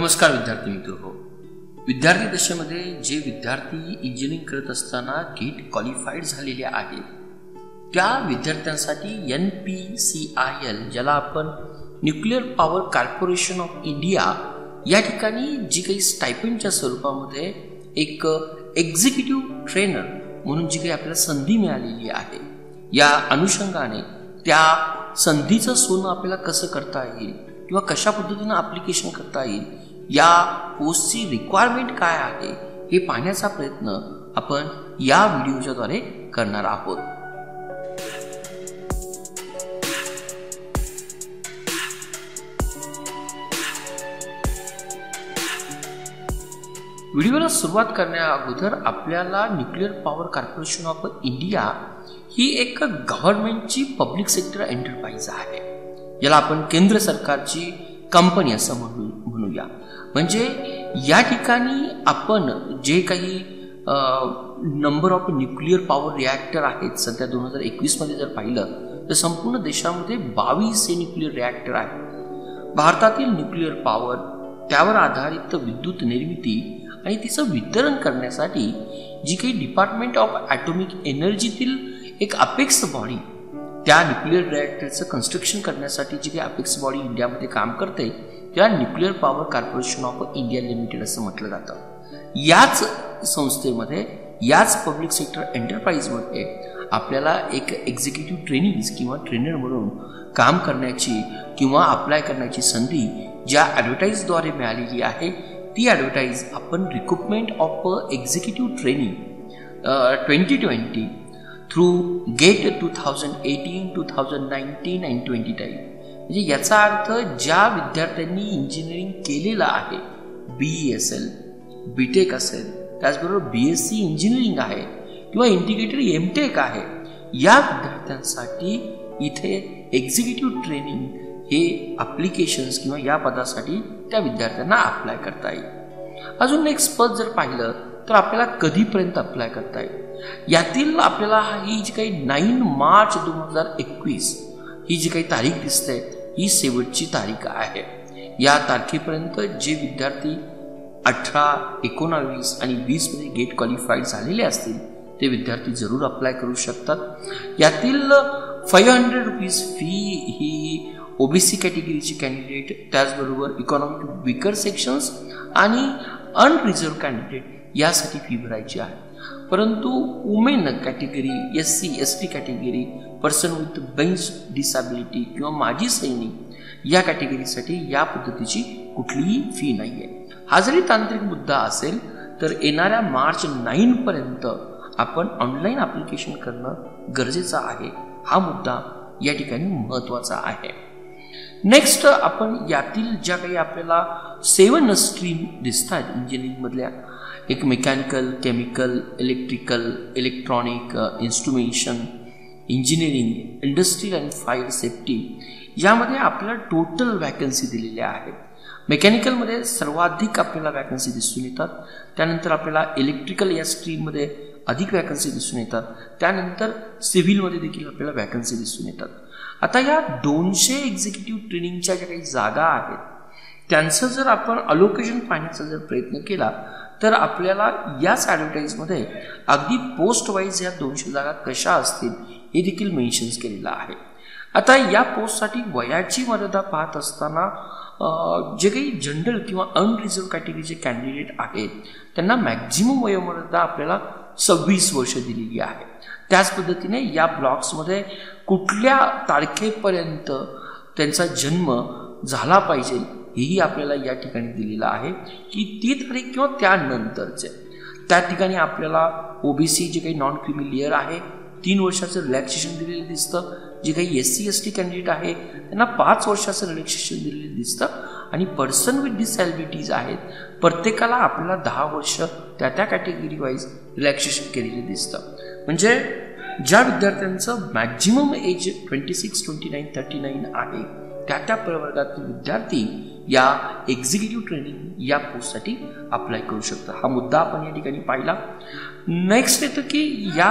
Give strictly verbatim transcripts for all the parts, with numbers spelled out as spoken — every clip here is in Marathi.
नमस्कार विद्यार्थी मित्र. विद्यार्थी दशेमध्ये जे विद्यार्थी इंजिनिअरिंग करत असताना गेट क्वालिफाईड झालेले आहेत त्या विद्यार्थ्यांसाठी N P C I L, ज्याला आपण nuclear power corporation of India, या ठिकाणी जी काही स्टायपेंडच्या स्वरूपामध्ये एक एक्झिक्युटिव्ह ट्रेनर म्हणून जी काही आपल्याला संधी मिळालेली आहे, या अनुषंगाने त्या संधीचं सोनं आपल्याला कसं करता येईल किंवा कशा पद्धतीनं ॲप्लिकेशन करता येईल, या पोस्टची रिक्वायरमेंट काय आहे हे पाहण्याचा प्रयत्न आपण या व्हिडिओच्या द्वारे करणार आहोत. व्हिडिओला सुरुवात करण्या अगोदर आपल्याला nuclear power corporation of India ही एक गव्हर्नमेंटची पब्लिक सेक्टर एंटरप्राइज आहे, याला आपण केंद्र सरकारची कंपनी असं म्हणू म्हणूया. म्हणजे या ठिकाणी आपण जे काही number of nuclear power reactor आहेत, सध्या दोन हजार एकवीस मध्ये जर पाहिलं तर संपूर्ण देशामध्ये बावीस हे न्यूक्लिअर रिॲक्टर आहेत. भारतातील न्यूक्लिअर पॉवर, त्यावर आधारित विद्युत निर्मिती आणि तिचं वितरण करण्यासाठी जी काही डिपार्टमेंट ऑफ ॲटॉमिक एनर्जीतील एक अपेक्स बॉडी, त्या न्यूक्लिअर रिॲक्टरचं कन्स्ट्रक्शन करण्यासाठी जी काही अपेक्स बॉडी इंडियामध्ये काम करते त्या nuclear power corporation of India limited असं म्हटलं जातं. याच संस्थेमध्ये, याच पब्लिक सेक्टर एंटरप्राइजमध्ये आपल्याला एक एक्झिक्युटिव्ह ट्रेनिंग्स किंवा ट्रेनर म्हणून काम करण्याची किंवा अप्लाय करण्याची संधी ज्या ॲडव्हर्टाईजद्वारे मिळालेली आहे, ती ॲडव्हर्टाईज आपण recruitment of executive training twenty twenty through gate two thousand eighteen two thousand nineteen and twenty time, म्हणजे याचा अर्थ ज्या विद्यार्थ्यांनी इंजिनिअरिंग केलेलं आहे, बी ई असेल, बी टेक असेल, त्याचबरोबर बी एस सी इंजिनिअरिंग आहे किंवा इंटिग्रेटेड एम टेक आहे, या विद्यार्थ्यांसाठी इथे एक्झिक्युटिव्ह ट्रेनिंग हे ॲप्लिकेशन्स किंवा या पदासाठी त्या विद्यार्थ्यांना अप्लाय करता येईल. अजून नेक्स्ट पद जर पाहिलं तर आपल्याला कधीपर्यंत अप्लाय करता येईल, यातील आपल्याला ही जी काही नाईन मार्च दोन हजार एकवीस ही जी काही तारीख दिसते ही शेवटची तारीख आहे. या तारखेपर्यंत जे विद्यार्थी अठरा, एकोणावीस आणि वीस मध्ये गेट क्वालिफाईड झालेले असतील ते विद्यार्थी जरूर अप्लाय करू शकतात. यातील फाईव्ह हंड्रेड रुपीज फी ही ओबीसी कॅटेगरीची कॅन्डिडेट, त्याचबरोबर इकॉनॉमिक विकर सेक्शन्स आणि अनरिझर्व कॅन्डिडेट यासाठी फी भरायची आहे. परंतु women category, S C S T category, person with bench disability किंवा माजी सैनिक या कॅटेगरीसाठी या पद्धतीची कुठलीही फी नाही आहे. हा जरी तांत्रिक मुद्दा असेल तर येणाऱ्या मार्च नाईन पर्यंत आपण ऑनलाईन ॲप्लिकेशन करणं गरजेचं आहे. हा मुद्दा या ठिकाणी महत्त्वाचा आहे. नेक्स्ट आपण यातील ज्या काही आपल्याला सेवन स्ट्रीम दिसतात इंजिनिअरिंगमधल्या, एक mechanical, chemical, electrical, electronic, instrumentation, engineering, industrial आणि फायर सेफ्टी, यामध्ये आपल्याला टोटल वॅकन्सी दिलेल्या आहेत. मेकॅनिकलमध्ये सर्वाधिक आपल्याला वॅकन्सी दिसून येतात, त्यानंतर आपल्याला इलेक्ट्रिकल या स्ट्रीममध्ये अधिक वॅकन्सी दिसून येतात, त्यानंतर सिव्हिलमध्ये देखील आपल्याला वॅकन्सी दिसून येतात. आता या दोनशे एक्झिक्युटिव्ह ट्रेनिंगच्या ज्या काही जागा आहेत त्यांचं जर आपण अलोकेशन पाहण्याचा जर प्रयत्न केला तर आपल्याला याच ॲडव्हर्टाईजमध्ये अगदी पोस्ट वाईज या दोनशे जागा कशा असतील हे देखील मेन्शन्स केलेलं आहे. आता या पोस्टसाठी वयाची मर्यादा पाहत असताना जे काही जनरल किंवा अनरिझर्व कॅटेगरीचे कॅन्डिडेट आहेत त्यांना मॅक्झिमम वयोमर्यादा आपल्याला सव्वीस वर्ष दिलेली आहे. त्याच पद्धतीने या ब्लॉक्समध्ये कुठल्या तारखेपर्यंत त्यांचा जन्म झाला पाहिजे हेही आपल्याला या ठिकाणी दिलेलं आहे की ती तारीख किंवा त्यानंतरचे. त्या ठिकाणी आपल्याला ओबीसी जे काही नॉन क्रिमी लेअर आहे तीन वर्षाचं रिलॅक्सेशन दिलेलं दिसतं, जे काही S C S T candidate आहे त्यांना पाच वर्षाचं रिलॅक्सेशन दिलेलं दिसतं, आणि पर्सन विथ डिसॅबिलिटीज आहेत प्रत्येकाला आपल्याला दहा वर्ष त्या त्या कॅटेगरी वाईज रिलॅक्सेशन केलेलं दिसतं. म्हणजे ज्या विद्यार्थ्यांचं maximum age twenty six twenty nine thirty nine आहे त्या त्या प्रवर्गातील विद्यार्थी या एक्झिक्युटिव्ह ट्रेनिंग या पोस्टसाठी अप्लाय करू शकतात. हा मुद्दा आपण या ठिकाणी पाहिला. नेक्स्ट येतं की या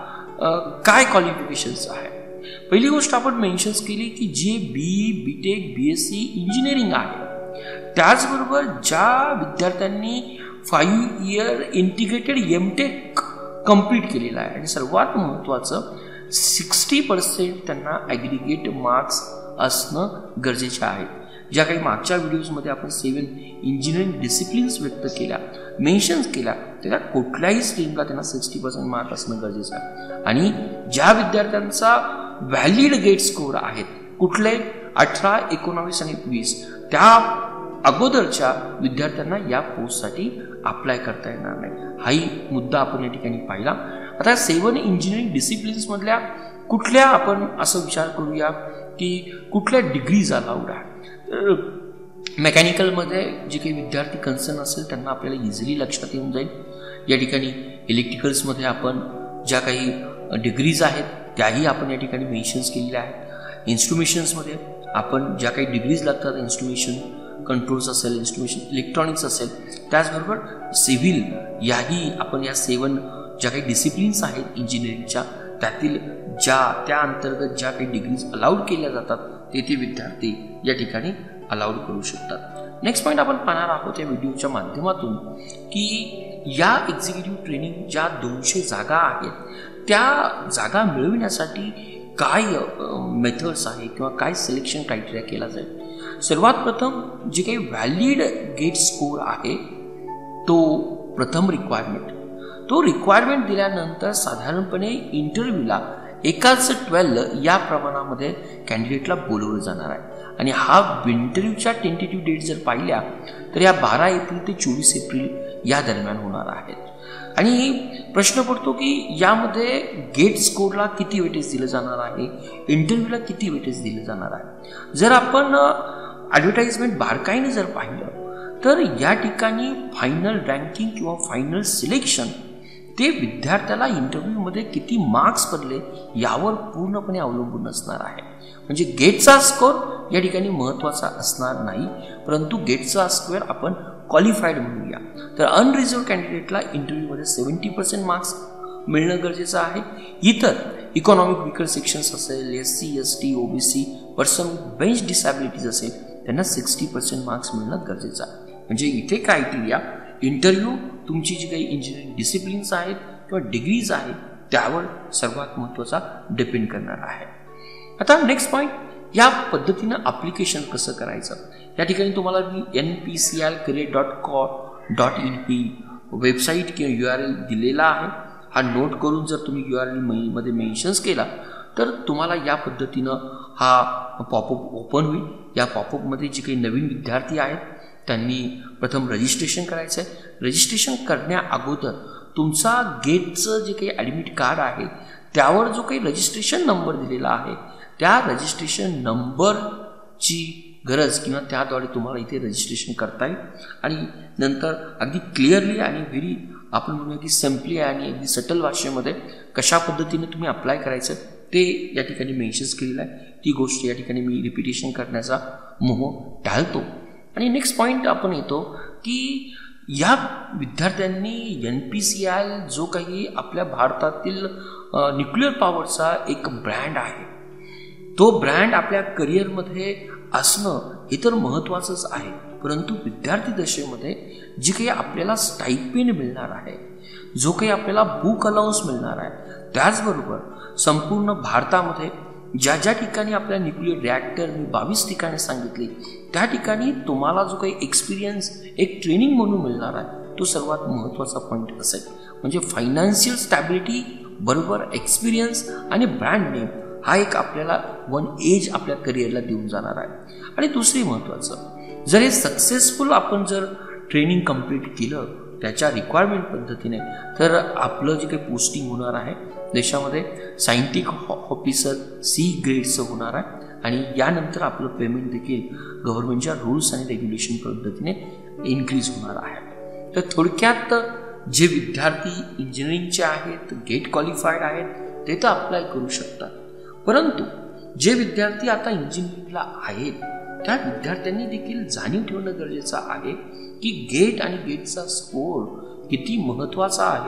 काय क्वालिफिकेशन्स आहे. पहिली गोष्ट आपण मेन्शन्स केली की जे B B tech B S C engineering आहे त्याचबरोबर ज्या विद्यार्थ्यांनी five year integrated M tech complete केलेला आहे आणि सर्वात महत्त्वाचं सिक्स्टी पर्सेंट त्यांना ॲग्रिगेट मार्क्स असणं गरजेचे आहे. ज्या काही मागच्या व्हिडिओजमध्ये आपण सेवन इंजिनिअरिंग डिसिप्लिन्स व्यक्त केल्या, मेन्शन्स केल्या, त्याच्या कुठल्याही स्ट्रीमला त्यांना सिक्स्टी पर्सेंट मार्क असणं गरजेचं आहे. आणि ज्या विद्यार्थ्यांचा व्हॅलिड गेट स्कोर आहेत, कुठले अठरा एकोणावीस आणि वीस, त्या अगोदरच्या विद्यार्थ्यांना या पोस्टसाठी अप्लाय करता येणार नाही. हाही मुद्दा आपण या ठिकाणी पाहिला. आता सेवन इंजिनिअरिंग डिसिप्लिन्समधल्या कुठल्या आपण असं विचार करूया की कुठल्या डिग्रीज अलाउड आहे. मेकॅनिकलमध्ये जे काही विद्यार्थी कन्सर्न असेल त्यांना आपल्याला इझिली लक्षात येऊन जाईल. या ठिकाणी इलेक्ट्रिकल्समध्ये आपण ज्या काही डिग्रीज आहेत त्याही आपण या ठिकाणी मेन्शन्स केलेल्या आहेत. इन्स्ट्रुमेशन्समध्ये आपण ज्या काही डिग्रीज लागतात, इन्स्ट्रुमेशन कंट्रोल्स असेल, इन्स्ट्रुमेशन इलेक्ट्रॉनिक्स असेल, त्याचबरोबर सिव्हिल, याही आपण या सेवन ज्या काही डिसिप्लिन्स आहेत इंजिनिअरिंगच्या त्यातील ज्या त्या अंतर्गत ज्या काही डिग्रीज अलाउड केल्या जातात ते ते विद्यार्थी या ठिकाणी अलाउड करू शकतात. नेक्स्ट पॉईंट आपण पाहणार आहोत या व्हिडिओच्या माध्यमातून की या एक्झिक्युटिव्ह ट्रेनिंग ज्या दोनशे जागा आहेत त्या जागा मिळविण्यासाठी काय मेथड्स आहे किंवा काय सिलेक्शन क्रायटेरिया केला जाईल. सर्वात प्रथम जे काही व्हॅलिड गेट स्कोर आहे तो प्रथम रिक्वायरमेंट, तो रिक्वायरमेंट दिल्यानंतर साधारणपणे इंटरव्ह्यूला एकाच ट्वेल्व या प्रमाणामध्ये कॅन्डिडेटला बोलवलं जाणार आहे. आणि हा इंटरव्ह्यूच्या टेंटेटिव्ह डेट जर पाहिल्या तर या बारा एप्रिल ते चोवीस एप्रिल या दरम्यान होणार आहेत. आणि प्रश्न पडतो की यामध्ये गेट स्कोरला किती वेटेज दिलं जाणार आहे, इंटरव्ह्यूला किती वेटेज दिलं जाणार आहे. जर आपण ॲडव्हर्टाइजमेंट बारकाईने जर पाहिलं तर या ठिकाणी फायनल रँकिंग किंवा फायनल सिलेक्शन ते विद्यार्थ्याला इंटरव्ह्यूमध्ये किती मार्क्स पडले यावर पूर्णपणे अवलंबून असणार आहे. म्हणजे गेटचा स्कोर या ठिकाणी महत्त्वाचा असणार नाही, परंतु गेटचा स्कोअर आपण क्वालिफाईड म्हणूया. तर अनरिझर्व्ड कॅन्डिडेटला इंटरव्ह्यूमध्ये सेव्हन्टी पर्सेंट मार्क्स मिळणं गरजेचं आहे. इतर इकॉनॉमिक विकर सेक्शन्स असेल, S C S T OBC person with bench disabilities असेल त्यांना सिक्स्टी पर्सेंट मार्क्स मिळणं गरजेचं आहे. म्हणजे इथे क्रायटेरिया इंटरव्ह्यू तुमची जी काही इंजिनिअरिंग डिसिप्लिन्स आहेत किंवा डिग्रीज आहेत त्यावर सर्वात महत्त्वाचा डिपेंड करणार आहे. आता नेक्स्ट पॉईंट, या पद्धतीनं ॲप्लिकेशन कसं करायचं. या ठिकाणी तुम्हाला मी N P C L career dot co dot in ही वेबसाईट किंवा यू आर एल दिलेला आहे. हा नोट करून जर तुम्ही यू आर एल मध्ये मेन्शन्स केला तर तुम्हाला या पद्धतीनं हा पॉपअप ओपन होईल. या पॉपअपमध्ये जे काही नवीन विद्यार्थी आहेत त्यांनी प्रथम रजिस्ट्रेशन करायचं आहे. रजिस्ट्रेशन करण्या अगोदर तुमचा गेटचं जे काही ॲडमिट कार्ड आहे त्यावर जो काही रजिस्ट्रेशन नंबर दिलेला आहे त्या रजिस्ट्रेशन नंबरची गरज किंवा त्याद्वारे तुम्हाला इथे रजिस्ट्रेशन करता येईल. आणि नंतर अगदी क्लिअरली आणि व्हेरी आपण म्हणूया की सिम्पली आणि अगदी सटल भाषेमध्ये कशा पद्धतीने तुम्ही अप्लाय करायचं ते या ठिकाणी मेन्शन्स केलेलं आहे. ती गोष्ट या ठिकाणी मी रिपिटेशन करण्याचा मोह टाळतो. आणि नेक्स्ट पॉईंट आपण येतो की या विद्यार्थ्यांनी एन पी सी एल जो काही आपल्या भारतातील न्यूक्लिअर पॉवरचा एक ब्रँड आहे तो ब्रँड आपल्या करिअरमध्ये असणं हे तर महत्त्वाचंच आहे, परंतु विद्यार्थी दशेमध्ये जी काही आपल्याला स्टायपेंड मिळणार आहे, जो काही आपल्याला बुक अलाउन्स मिळणार आहे, त्याचबरोबर संपूर्ण भारतामध्ये ज्या ज्या ठिकाणी आपल्या न्यूक्लिअर रिॲक्टर मी बावीस ठिकाणी सांगितली त्या ठिकाणी तुम्हाला जो काही एक्सपिरियन्स एक ट्रेनिंग म्हणून मिळणार आहे तो सर्वात महत्त्वाचा पॉईंट असेल. म्हणजे फायनान्शियल स्टॅबिलिटी बरोबर एक्सपिरियन्स आणि ब्रँड नेम हा एक आपल्याला वन एज आपल्या करिअरला देऊन जाणार आहे. आणि दुसरी महत्त्वाचं, जर हे सक्सेसफुल आपण जर ट्रेनिंग कंप्लीट केलं त्याच्या रिक्वायरमेंट पद्धतीने तर आपलं जे काही पोस्टिंग होणार आहे देशामध्ये सायंटिक ऑफिसर सी ग्रेडचं होणार आहे. आणि यानंतर आपलं पेमेंट देखील गव्हर्नमेंटच्या रूल्स आणि रेग्युलेशन पद्धतीने इन्क्रीज होणार आहे. तर थोडक्यात जे विद्यार्थी इंजिनिअरिंगचे आहेत, गेट क्वालिफाईड आहेत ते तर अप्लाय करू शकतात, परंतु जे विद्यार्थी आता इंजिनिअरिंगला आहेत त्या विद्यार्थ्यांनी देखील जाणीव ठेवणं गरजेचं आहे की गेट आणि गेटचा स्कोर किती महत्त्वाचा आहे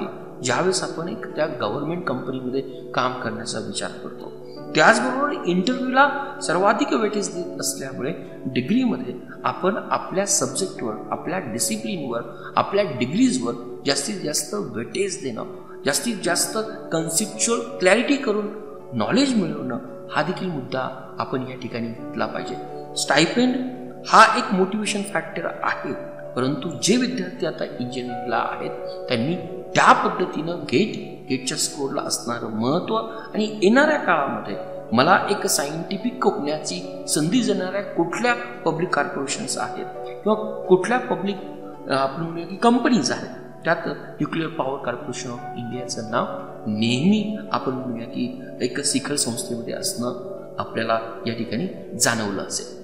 ज्यावेळेस आपण एक त्या गव्हर्नमेंट कंपनीमध्ये काम करण्याचा विचार करतो. त्याचबरोबर इंटरव्ह्यूला सर्वाधिक वेटेज देत असल्यामुळे डिग्रीमध्ये आपण आपल्या सब्जेक्टवर, आपल्या डिसिप्लिनवर, आपल्या डिग्रीजवर जास्तीत जास्त वेटेज देणं, जास्तीत जास्त कन्सेप्च्युअल क्लॅरिटी करून नॉलेज मिळवणं हा देखील मुद्दा आपण या ठिकाणी घेतला पाहिजे. स्टायपेंड हा एक मोटिवेशन फॅक्टर आहे, परंतु जे विद्यार्थी आता इंजिनिअरिंगला आहेत त्यांनी त्या पद्धतीनं गेट गेटच्या स्कोरला असणारं महत्त्व आणि येणाऱ्या काळामध्ये मला एक सायंटिफिक होण्याची संधी देणाऱ्या कुठल्या पब्लिक कॉर्पोरेशन्स आहेत किंवा कुठल्या पब्लिक आपण म्हणूया की कंपनीज आहेत, त्यात न्यूक्लिअर पॉवर कॉर्पोरेशन ऑफ इंडियाचं नाव नेहमी आपण म्हणूया की एक शिखर संस्थेमध्ये असणं आपल्याला या ठिकाणी जाणवलं असेल.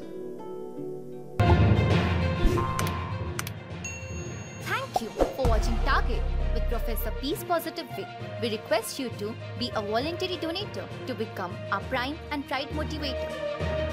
Thank you for watching Target with Professor Peace Positive Vic. We request you to be a voluntary donator to become our prime and pride motivator.